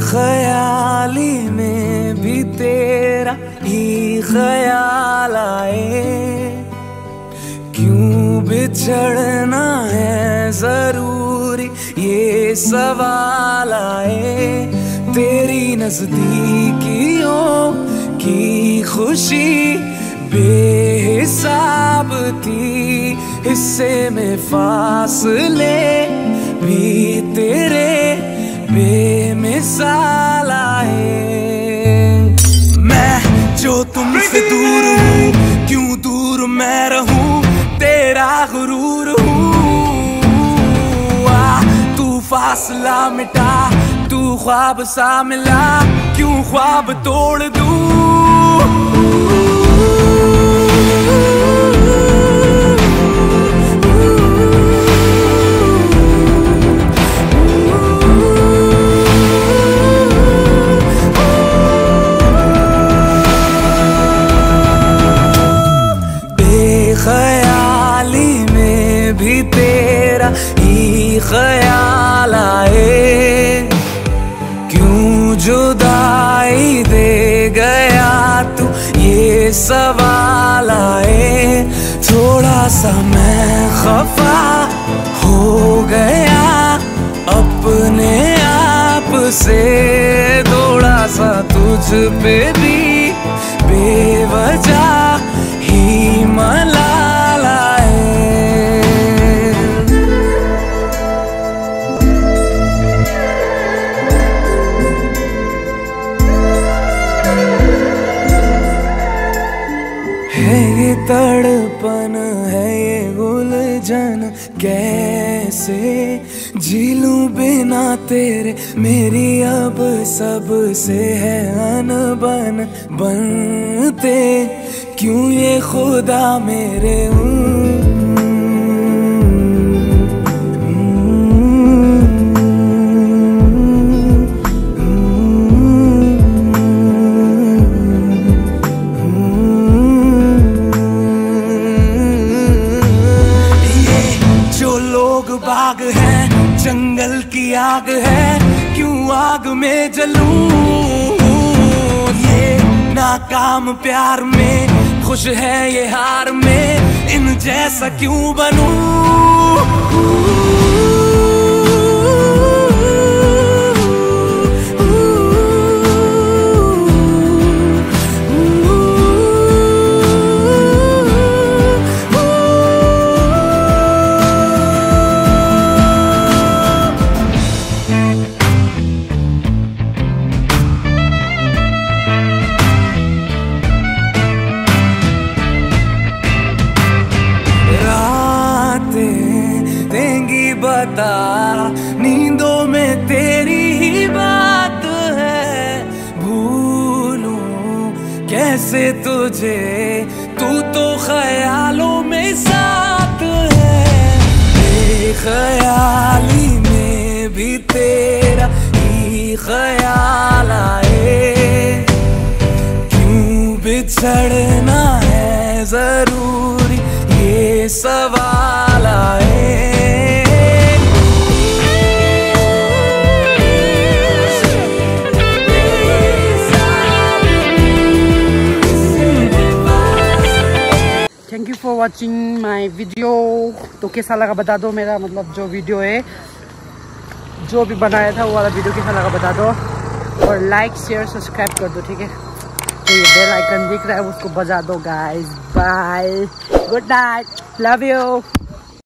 बेख्याली में भी तेरा ही ख्याल आए, क्यों बिछड़ना है जरूरी ये सवाल आए। तेरी नजदीकियों की खुशी बेहिसाब थी, हिस्से में फासले भी तेरे बेमिसाल आए। मैं जो तुमसे दूर हूँ, क्यों दूर मैं रहूं, तेरा गुरूर हूँ। तू फासला मिटा, तू ख्वाब सा मिला, क्यों ख्वाब तोड़ दूं। बेख्याली में भी तेरा ही ख्याल आए, क्यों जुदाई दे गया तू ये सवाल आए। थोड़ा सा मैं खफा हो गया अपने आप से, थोड़ा सा तुझ पे भी बेवजह ही मलाल आए। है ये तड़पन, है ये उलझन, कैसे झीलूं बिना तेरे। मेरी अब सबसे है अनबन, बनते क्यों ये खुदा मेरे। बाग है, जंगल की आग है, क्यों आग में जलूं। ये नाकाम प्यार में खुश है ये हार में, इन जैसा क्यों बनूं। बता नींदों में तेरी ही बात है, भूलूं कैसे तुझे, तू तो ख्यालों में साथ है। बेख्याली में भी तेरा ही ख्याल आए, क्यों बिछड़ना है जरूरी ये सवाल आए। Thank you for watching my video. तो कैसा लगा बता दो, मेरा मतलब जो वीडियो है जो भी बनाया था वो वाला वीडियो कैसा लगा बता दो, और लाइक शेयर सब्सक्राइब कर दो, ठीक है। तो ये बेल आइकन दिख रहा है उसको बजा दो guys. Bye, good night, love you.